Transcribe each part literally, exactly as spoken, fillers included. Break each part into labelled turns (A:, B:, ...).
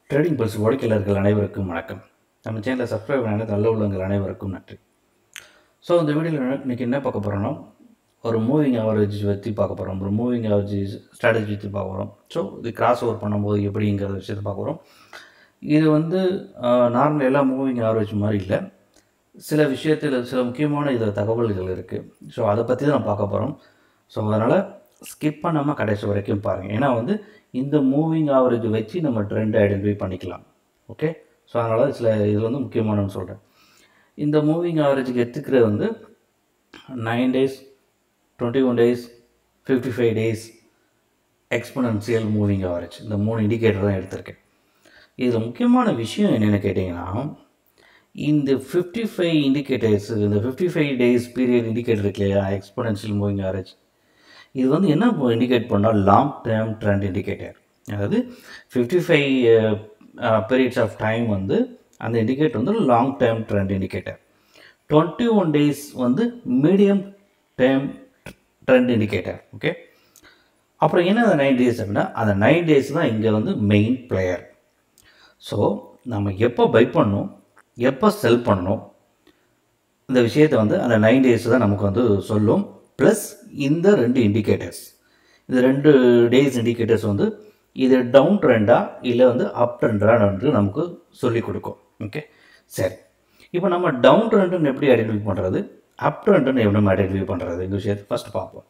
A: Trading pulse வாடிக்கையாளர்கள் அனைவருக்கும் வணக்கம். நம்ம சேனலை சப்ஸ்கிரைப் பண்ண நல்ல உள்ளவங்கள் அனைவருக்கும் நன்றி. ஸோ இந்த வீடியோவில் இன்றைக்கி என்ன பார்க்க போகிறோன்னா, ஒரு மூவிங் ஆவரேஜ் பற்றி பார்க்க போகிறோம். ஒரு மூவிங் ஆவரேஜ் ஸ்ட்ராட்டஜி பற்றி பார்க்க போகிறோம். ஸோ இது கிராஸ் ஓவர் பண்ணும்போது எப்படிங்கிற விஷயத்தை பார்க்க போகிறோம். இது வந்து நார்மல் எல்லாம் மூவிங் ஆவரேஜ் மாதிரி இல்லை, சில விஷயத்தில் சில முக்கியமான இதில் தகவல்கள் இருக்குது. ஸோ அதை பற்றி தான் நான் பார்க்க போகிறோம். ஸோ அதனால் ஸ்கிப் பண்ணாமல் கடைசி வரைக்கும் பாருங்கள். ஏன்னா வந்து இந்த மூவிங் ஆவரேஜ் வச்சு நம்ம ட்ரெண்ட் ஐடென்டிஃபை பண்ணிக்கலாம். ஓகே, ஸோ அதனால் சில இதில் வந்து முக்கியமானன்னு சொல்கிறேன். இந்த மூவிங் ஆவரேஜுக்கு எடுத்துக்கிறது வந்து nine days twenty one days fifty five days exponential moving average, இந்த மூணு இண்டிகேட்டர் தான் எடுத்திருக்கேன். இதில் முக்கியமான விஷயம் என்னென்னு கேட்டிங்கன்னா, இந்த ஃபிஃப்டி ஃபைவ் இண்டிகேட்டர்ஸ், இந்த fifty five days period indicator இருக்கு இல்லையா, எக்ஸ்போனன்ஷியல் மூவிங் ஆவரேஜ், இது வந்து என்ன இண்டிகேட் பண்ணால் லாங் டேர்ம் ட்ரெண்ட் இண்டிகேட்டர். அதாவது fifty five periods of time வந்து அந்த இண்டிகேட்டர் வந்து long term trend indicator. Twenty one days வந்து medium term trend indicator. Okay, அப்புறம் என்ன அந்த நைன் டேஸ் அப்படின்னா, அந்த நைன் டேஸ் தான் இங்கே வந்து மெயின் பிளேயர். ஸோ நம்ம எப்போ பை பண்ணணும், எப்போ செல் பண்ணணும், இந்த விஷயத்தை வந்து அந்த நைன் டேஸ் தான் நமக்கு வந்து சொல்லும். ப்ளஸ் இந்த ரெண்டு இண்டிகேட்டர்ஸ், இந்த ரெண்டு டேஸ் இண்டிகேட்டர்ஸ் வந்து இது டவுன் ட்ரெண்டா இல்லை வந்து அப் ட்ரெண்டான்னு வந்து நமக்கு சொல்லிக் கொடுக்கும். ஓகே, சரி, இப்போ நம்ம டவுன் ட்ரெண்டுன்னு எப்படி ஐடென்டிஃபை பண்ணுறது, அப் ட்ரெண்டுன்னு எப்படி நம்ம ஐடென்டிஃபை பண்ணுறது, இந்த விஷயத்தை ஃபஸ்ட் பார்ப்போம்.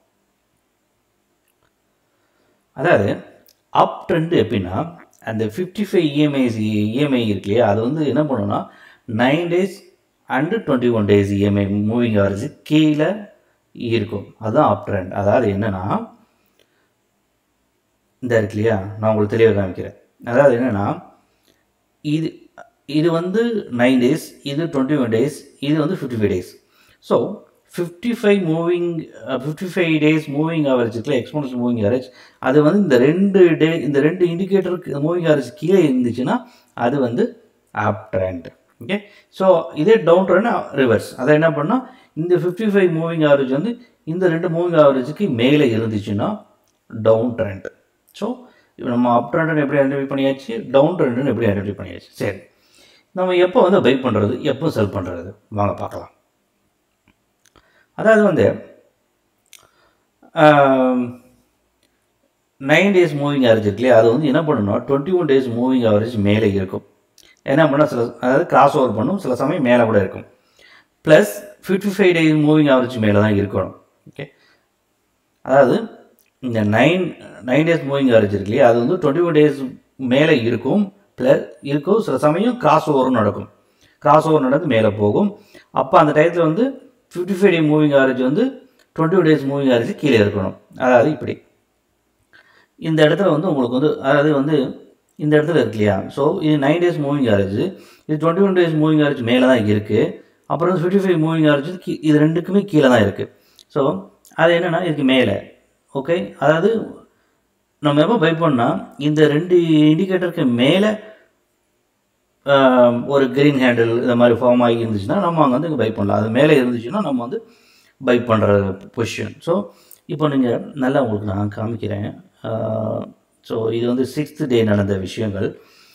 A: அதாவது அப் ட்ரெண்டு எப்படின்னா, அந்த ஃபிஃப்டி ஃபைவ் இஎம்ஐஸ் இஎம்ஐ இருக்கு இல்லையா, அது வந்து என்ன பண்ணணும்னா nine days and twenty one days EMI moving average கீழே இருக்கும். அதுதான் அப் ட்ரெண்ட். அதாவது என்னென்னா, இந்த இருக்கு இல்லையா, நான் உங்களுக்கு தெளிவாக காமிக்கிறேன். அதாவது என்னென்னா, இது இது வந்து நைன் டேஸ், இது டுவெண்ட்டி ஒன் டேஸ், இது வந்து fifty five days. So fifty five moving fifty five days moving average இருக்குல்ல, எக்ஸ்போனன்ஷியல் மூவிங் ஆவரேஜ், அது வந்து இந்த ரெண்டு டே இந்த ரெண்டு இண்டிகேட்டருக்கு மூவிங் ஆவரேஜ் கீழே இருந்துச்சுன்னா அது வந்து அப் ட்ரெண்ட். ஓகே, ஸோ இதே டவுன் ட்ரெண்ட் ரிவர்ஸ். அதை என்ன பண்ணால், இந்த ஃபிஃப்டி ஃபைவ் மூவிங் ஆவரேஜ் வந்து இந்த ரெண்டு மூவிங் ஆவரேஜுக்கு மேலே இருந்துச்சுன்னா டவுன் ட்ரெண்ட். ஸோ நம்ம அப் ட்ரெண்டுன்னு எப்படி ஐடென்டிஃபை பண்ணியாச்சு, டவுன் ட்ரெண்டுன்னு எப்படி ஐடென்டிஃபை பண்ணியாச்சு. சரி, நம்ம எப்போ வந்து பை பண்ணுறது, எப்போ செல் பண்ணுறது, வாங்க பார்க்கலாம். அதாவது வந்து நைன் டேஸ் மூவிங் ஆவரேஜ் இருக்கு இல்லையா, அது வந்து என்ன பண்ணணும்னா twenty one days moving average மேலே இருக்கும். என்ன பண்ணால் சில அதாவது கிராஸ் ஓவர் பண்ணும், சில சமயம் மேலே கூட இருக்கும். Plus fifty five days moving average மேலே தான் இருக்கணும். ஓகே, அதாவது இந்த nine nine days moving average இருக்கு இல்லையா, அது வந்து டுவெண்ட்டி ஒன் டேஸ் மேலே இருக்கும், ப்ளஸ் இருக்கும், சில சமயம் கிராஸ் ஓவரும் நடக்கும். கிராஸ் ஓவர் நடந்து மேலே போகும். அப்போ அந்த டயத்தில் வந்து fifty five day moving average வந்து twenty one days moving average கீழே இருக்கணும். அதாவது இப்படி இந்த இடத்துல வந்து உங்களுக்கு வந்து அதாவது வந்து இந்த இடத்துல இருக்கு இல்லையா, ஸோ இது நைன் டேஸ் மூவிங் ஆவரேஜ், இது twenty one days moving average மேலே தான் இருக்குது. அப்புறம் ஃபிஃப்டி ஃபைவ் மூவிங் ஆவரேஜ் கீ இது ரெண்டுக்குமே கீழே தான் இருக்குது. ஸோ அது என்னென்னா இதுக்கு மேலே. ஓகே, அதாவது நம்ம எப்போ பை பண்ணால் இந்த ரெண்டு இண்டிகேட்டருக்கு மேலே ஒரு க்ரீன் ஹேண்டில் இந்த மாதிரி ஃபார்ம் ஆகி இருந்துச்சுன்னா நம்ம அங்கே வந்து பை பண்ணலாம். அது மேலே இருந்துச்சுன்னா நம்ம வந்து பை பண்ணுற பொசிஷன். ஸோ இப்போ நீங்கள் நல்லா உங்களுக்கு நான் காமிக்கிறேன். ஸோ இது வந்து சிக்ஸ்த் டே நடந்த விஷயங்கள்.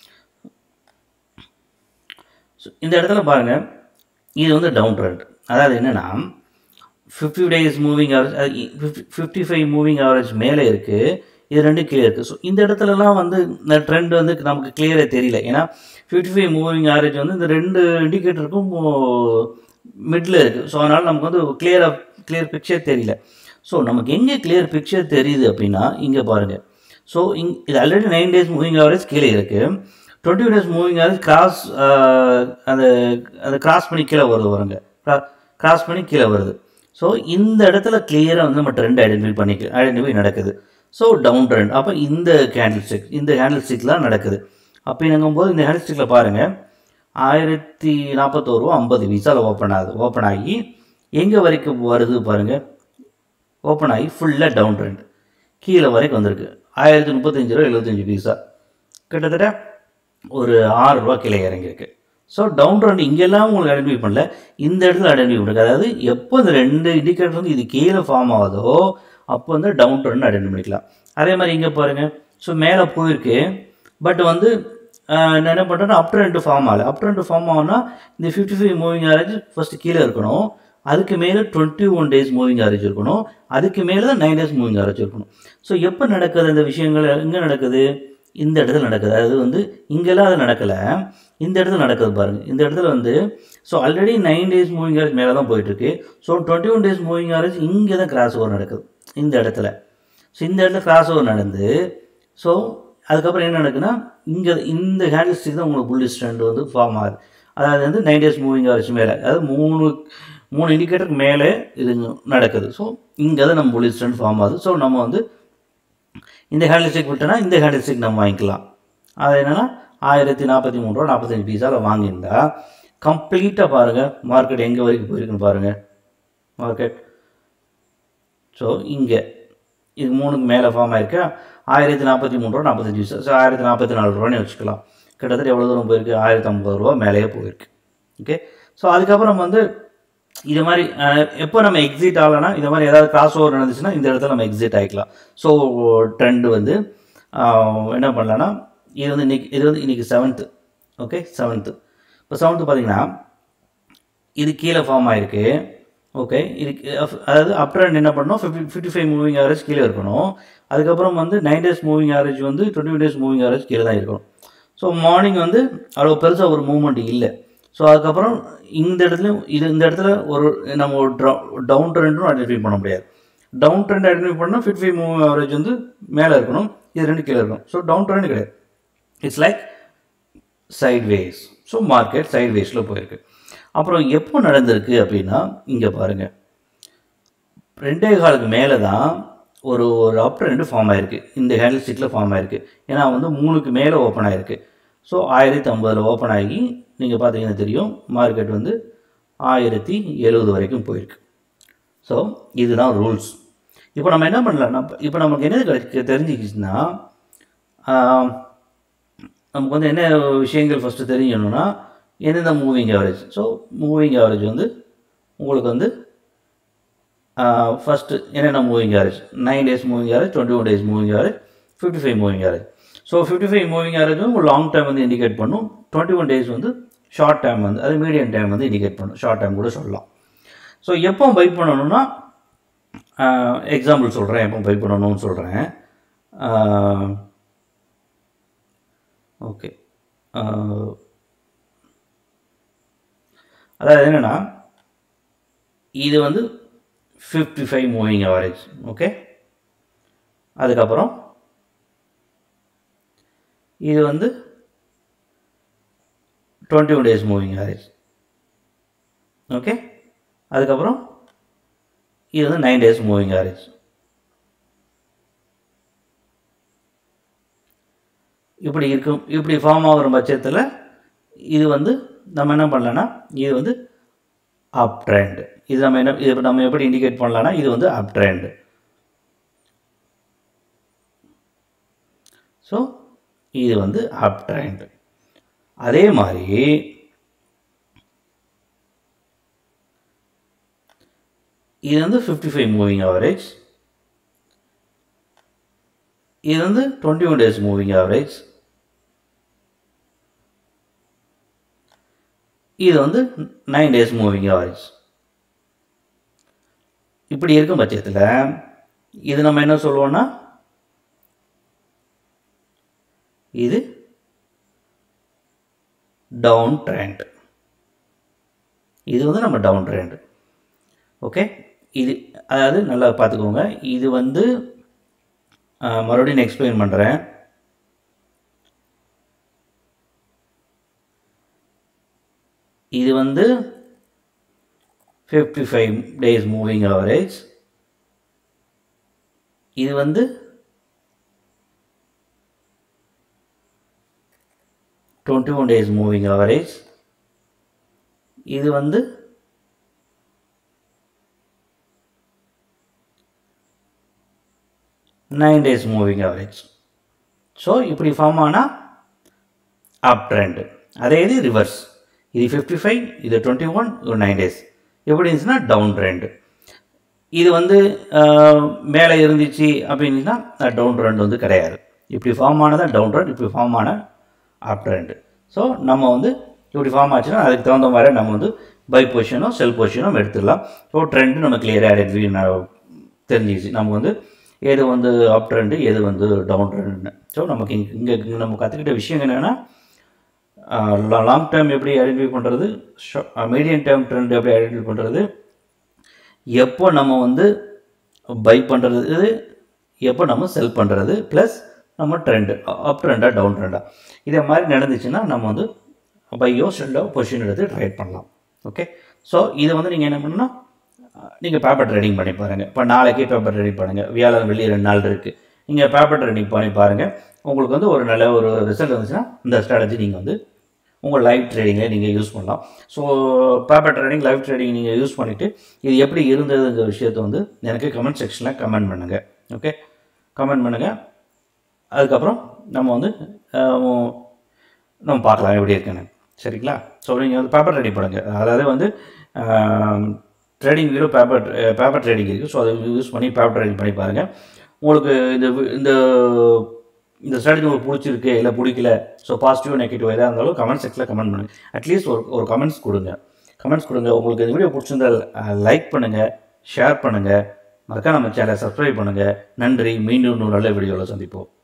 A: ஸோ இந்த இடத்துல பாருங்கள், இது வந்து டவுன் ட்ரெண்ட். அதாவது என்னென்னா fifty days moving average fifty fifty five moving average மேலே இருக்குது, இது ரெண்டு கீழே இருக்குது. ஸோ இந்த இடத்துலலாம் வந்து இந்த ட்ரெண்ட் வந்து நமக்கு கிளியராக தெரியல. ஏன்னா ஃபிஃப்டி ஃபைவ் மூவிங் ஆவரேஜ் வந்து இந்த ரெண்டு இண்டிகேட்டருக்கும் மிடில் இருக்குது. ஸோ அதனால் நமக்கு வந்து கிளியராக கிளியர் பிக்சர் தெரியல. ஸோ நமக்கு எங்கே கிளியர் பிக்சர் தெரியுது அப்படின்னா இங்கே பாருங்கள். ஸோ இங் இது already nine days moving average கீழே இருக்குது, twenty days moving average cross அந்த அந்த கிராஸ் பண்ணி கீழே வருது வருங்க கிராஸ் பண்ணி கீழே வருது. ஸோ இந்த இடத்துல கிளியராக வந்து நம்ம ட்ரெண்ட் ஐடென்டிஃபை பண்ணி ஐடென்டிஃபை நடக்குது. So down trend. அப்போ இந்த கேண்டில் ஸ்டிக் இந்த கேண்டில் ஸ்டிக்லாம் நடக்குது. அப்படிங்கும்போது இந்த கேண்டில் ஸ்டிக்கில் பாருங்கள், ஆயிரத்தி நாற்பத்தோரு ரூபா ஐம்பது பைசாவில் ஓப்பன் ஆகுது. ஓப்பன் ஆகி எங்கே வரைக்கும் வருது பாருங்கள், ஓப்பன் ஆகி ஃபுல்லாக டவுன் ட்ரெண்ட் கீழே வரைக்கும் வந்திருக்கு. ஆயிரத்தி முப்பத்தஞ்சு ரூபா எழுபத்தஞ்சு பைசா, கிட்டத்தட்ட ஒரு ஆறு ரூபா கீழே இறங்கியிருக்கு. ஸோ டவுன் ட்ரெண்ட் இங்கெல்லாம் உங்களுக்கு ஐடென்டிஃபை பண்ணல, இந்த இடத்துல ஐடென்டிஃபை பண்ணுறது. அதாவது எப்போ இந்த ரெண்டு இண்டிகேட்டர் வந்து இது கீழே ஃபார்ம் ஆகுதோ அப்போ வந்து டவுன் ட்ரெண்ட் ஐடென்டிஃபை பண்ணிக்கலாம். அதே மாதிரி இங்கே பாருங்கள், ஸோ மேலே போயிருக்கு, பட் வந்து நான் என்ன பண்ணுறேன்னா அப் ட்ரெண்ட் ஃபார்ம் ஆகலை. அப் ட்ரெண்ட் ஃபார்ம் ஆகும்னா இந்த fifty five moving average first கீழே இருக்கணும், அதுக்கு மேலே twenty one days moving average இருக்கணும், அதுக்கு மேலே தான் நைன் டேஸ் மூவிங் ஆவரேஜ் இருக்கணும். ஸோ எப்போ நடக்குது இந்த விஷயங்கள், எங்கே நடக்குது, இந்த இடத்துல நடக்குது. அது வந்து இங்கெல்லாம் அது நடக்கலை, இந்த இடத்துல நடக்குது பாருங்கள். இந்த இடத்துல வந்து so already nine days moving average மேலே தான் போயிட்டுருக்கு. So twenty one days moving average இங்கே தான் கிராஸ் ஓவர் நடக்குது, இந்த இடத்துல. ஸோ இந்த இடத்துல கிராஸ் ஓவர் நடந்து ஸோ அதுக்கப்புறம் என்ன நடக்குதுன்னா இங்கே இந்த ஹேண்டில் ஸ்டிக் தான் உங்களுக்கு புல்லிஷ் ட்ரெண்ட் வந்து ஃபார்ம் ஆகுது. அதாவது வந்து நைன் டேஸ் மூவிங் ஆவரேஜ் மேலே, அதாவது மூணு மூணு இண்டிகேட்டருக்கு மேலே இது நடக்குது. ஸோ இங்கே தான் நம்ம புல்லிஷ் ட்ரெண்ட் ஃபார்ம் ஆகுது. ஸோ நம்ம வந்து இந்த ஹேண்டில் ஸ்டிக் விட்டோன்னா இந்த ஹேண்டில் ஸ்டிக் நம்ம வாங்கிக்கலாம். அது என்னென்னா ஆயிரத்தி நாற்பத்தி மூணு ரூபா நாற்பத்தஞ்சு பீஸாவில் வாங்கியிருந்தா கம்ப்ளீட்டாக பாருங்கள் மார்க்கெட் எங்கே வரைக்கும் போயிருக்குன்னு பாருங்கள். மார்க்கெட் ஸோ இங்கே இது மூணுக்கு மேலே ஃபார்ம் ஆகிருக்கு, ஆயிரத்தி நாற்பத்தி மூணு ரூபா நாற்பத்தஞ்சு பைசா. ஸோ ஆயிரத்தி நாற்பத்தி நாலு ரூபான்னு வச்சுக்கலாம். கிட்டத்தட்ட எவ்வளோ தூரம் போயிருக்கு, ஆயிரத்தி ஐம்பது ரூபா மேலேயே போயிருக்கு. ஓகே, ஸோ அதுக்கப்புறம் வந்து இது மாதிரி எப்போ நம்ம எக்ஸிட் ஆகலைன்னா, இது மாதிரி ஏதாவது கிராஸ் ஓவர் நடந்துச்சுன்னா இந்த இடத்துல நம்ம எக்ஸிட் ஆகிக்கலாம். ஸோ ட்ரெண்டு வந்து என்ன பண்ணலான்னா, இது வந்து இன்றைக்கி இது வந்து இன்றைக்கி செவன்த்து. Okay, seventh. இப்போ செவன்த்து பார்த்திங்கன்னா இது கீழே ஃபார்ம் ஆகிருக்கு. ஓகே, இது அதாவது அப் ட்ரெண்ட் என்ன பண்ணணும், fifty fifty five moving average கீழே இருக்கணும். அதுக்கப்புறம் வந்து நைன் டேஸ் மூவிங் ஆவரேஜ் வந்து twenty one days moving average கீழே தான் இருக்கணும். ஸோ மார்னிங் வந்து அவ்வளோ பெருசாக ஒரு மூவ்மெண்ட் இல்லை. ஸோ அதுக்கப்புறம் இந்த இடத்துலையும் இது இந்த இடத்துல ஒரு நம்ம ஒரு டவுன் ட்ரெண்டும் ஐடென்டிஃபை பண்ண முடியாது. டவுன் ட்ரெண்ட் ஐடென்டிஃபை பண்ணால் ஃபிஃப்டி ஃபைவ் மூவிங் ஆவரேஜ் வந்து மேலே இருக்கணும், இது ரெண்டு கீழே இருக்கணும். ஸோ டவுன் ட்ரெண்ட் கிடையாது, it's like sideways. So market சைட் வேஸில் போயிருக்கு. அப்புறம் எப்போ நடந்திருக்கு அப்படின்னா இங்கே பாருங்கள், ரெண்டே காலுக்கு மேலே தான் ஒரு ஒரு அப் ட்ரெண்டு ஃபார்ம் ஆகிருக்கு, இந்த ஹேண்டில் ஸ்டிக்கில் ஃபார்ம் ஆகிருக்கு. ஏன்னா வந்து மூணுக்கு மேலே ஓப்பன் ஆகிருக்கு. ஸோ ஆயிரத்தி ஐம்பதில் ஓப்பன் ஆகி நீங்கள் பார்த்தீங்கன்னா தெரியும் மார்க்கெட் வந்து ஆயிரத்தி எழுபது வரைக்கும் போயிருக்கு. ஸோ இதுதான் ரூல்ஸ். இப்போ நம்ம என்ன பண்ணலாம்னா, இப்போ நமக்கு என்ன கிடைக்க தெரிஞ்சிக்கிச்சுன்னா, நமக்கு வந்து என்ன விஷயங்கள் ஃபஸ்ட்டு தெரியணும்னா, எந்தெந்த moving average. So moving average வந்து உங்களுக்கு வந்து ஃபஸ்ட்டு என்னென்ன moving average, nine days moving average, twenty one days moving average, fifty five moving average. So fifty five moving average வந்து லாங் டைம் வந்து இண்டிகேட் பண்ணும், டுவெண்ட்டி ஒன் டேஸ் வந்து short time வந்து அது மீடியம் டைம் வந்து indicate பண்ணும், short time கூட சொல்லலாம். ஸோ எப்போ பை பண்ணணும்னா, எக்ஸாம்பிள் சொல்கிறேன், எப்போ பை பண்ணணும்னு சொல்கிறேன். ஓகே, அதாவது என்னென்னா இது வந்து fifty five moving average. Okay, அதுக்கப்புறம் இது வந்து twenty one days moving average. Okay, அதுக்கப்புறம் இது வந்து நைன் டேஸ் மூவிங் ஆவரேஜ். இப்படி இருக்கும், இப்படி ஃபார்ம் ஆகிற பட்சத்தில் இது வந்து நம்ம என்ன பண்ணலான்னா, இது வந்து அப் ட்ரெண்ட். இது நம்ம என்ன இது நம்ம எப்படி இண்டிகேட் பண்ணலான்னா, இது வந்து அப் ட்ரெண்ட். ஸோ இது வந்து அப் ட்ரெண்ட். அதே மாதிரி இது வந்து ஃபிஃப்டி ஃபைவ் மூவிங் ஆவரேஜ், இது வந்து twenty one days moving average, இது வந்து நைன் டேஸ் மூவிங் ஆவரேஜ். இப்படி இருக்கும் பட்சத்தில் இது நம்ம என்ன சொல்லுவோம்னா, இது டவுன் ட்ரெண்ட். இது வந்து நம்ம டவுன் ட்ரெண்ட். ஓகே, இது அதாவது நல்லா பார்த்துக்கோங்க. இது வந்து மறுபடியும் எக்ஸ்பிளைன் பண்ணுறேன். இது வந்து fifty five days moving average, இது வந்து twenty one days moving average, இது வந்து nine days moving average. So இப்படி ஃபார்ம் ஆனால் அப் ட்ரெண்ட். அதே இது ரிவர்ஸ், இது ஃபிஃப்டி ஃபைவ், இது டுவெண்ட்டி ஒன், இது நைன் டேஸ். எப்படி இருந்துச்சுன்னா டவுன் ட்ரெண்ட். இது வந்து மேலே இருந்துச்சு அப்படின்னா டவுன் ட்ரெண்ட் வந்து கிடையாது. இப்படி ஃபார்ம் ஆனதான் டவுன் ட்ரெண்ட், இப்படி ஃபார்ம் ஆன அப் ட்ரெண்டு. ஸோ நம்ம வந்து இப்படி ஃபார்ம் ஆச்சுன்னா அதுக்கு தகுந்த மாதிரி நம்ம வந்து பை பொசிஷனோ செல் பொசிஷனோ நம்ம எடுத்துடலாம். ஸோ ட்ரெண்டு நம்ம கிளியராக ஐடென்டிஃபை தெரிஞ்சிச்சு. நமக்கு வந்து எது வந்து அப் ட்ரெண்டு எது வந்து டவுன் ட்ரெண்டுன்னு. ஸோ நமக்கு இங்கே இங்கே நம்ம கற்றுக்கிட்ட விஷயம் என்னென்னா லாங் டேர்ம் எப்படி ஐடென்டிஃபை பண்ணுறது, மீடியம் டேர்ம் ட்ரெண்ட் எப்படி ஐடென்டிஃபை பண்ணுறது, எப்போ நம்ம வந்து பை பண்ணுறது, எப்போ நம்ம செல் பண்ணுறது, ப்ளஸ் நம்ம ட்ரெண்டு அப் ட்ரெண்டாக டவுன் ட்ரெண்டாக இதே மாதிரி நடந்துச்சுன்னா நம்ம வந்து பையோ செல்லோ பொசிஷன் எடுத்து ட்ரேட் பண்ணலாம். ஓகே. ஸோ இதை வந்து நீங்கள் என்ன பண்ணணும்னா நீங்கள் பேப்பர் ட்ரேடிங் பண்ணி பாருங்கள். இப்போ நாளைக்கே பேப்பர் ட்ரேடிங் பண்ணுங்கள். வியாழன் வெள்ளி ரெண்டு நாள் இருக்குது. நீங்கள் பேப்பர் ட்ரேடிங் பண்ணி பாருங்கள். உங்களுக்கு வந்து ஒரு நல்ல ஒரு ரிசல்ட் வந்துச்சுன்னா இந்த ஸ்ட்ராட்டஜி நீங்கள் வந்து உங்கள் லைவ் ட்ரேடிங்கில் நீங்கள் யூஸ் பண்ணலாம். So paper trading live trading நீங்கள் யூஸ் பண்ணிவிட்டு இது எப்படி இருந்ததுங்கிற விஷயத்தை வந்து எனக்கு கமெண்ட் செக்ஷனில் கமெண்ட் பண்ணுங்கள். ஓகே, கமெண்ட் பண்ணுங்கள். அதுக்கப்புறம் நம்ம வந்து நம்ம பார்க்கலாம் எப்படி இருக்குன்னு. சரிங்களா? ஸோ நீங்கள் வந்து பேப்பர் ட்ரேடிங் பண்ணுங்கள். அதாவது வந்து trading video paper paper trading இருக்குது. ஸோ அதை யூஸ் பண்ணி பேப்பர் ட்ரேடிங் பண்ணி பாருங்கள். உங்களுக்கு இந்த இந்த இந்த ஸ்ட்ராட்டஜி உங்களுக்கு பிடிச்சிருக்கு இல்லை பிடிக்கல, ஸோ பாசிட்டிவ் நெகட்டிவ் எதாக இருந்தாலும் கமெண்ட் செக்ஷனில் கமெண்ட் பண்ணுங்கள். அட்லீஸ்ட் ஒரு ஒரு கமெண்ட்ஸ் கொடுங்க கமெண்ட்ஸ் கொடுங்க உங்களுக்கு இந்த வீடியோ பிடிச்சிருந்தால் லைக் பண்ணுங்கள், ஷேர் பண்ணுங்கள், மறக்காம நம்ம சேனலை சப்ஸ்கிரைப் பண்ணுங்கள். நன்றி. மீண்டும் இன்னொரு நல்ல வீடியோவில் சந்திப்போம்.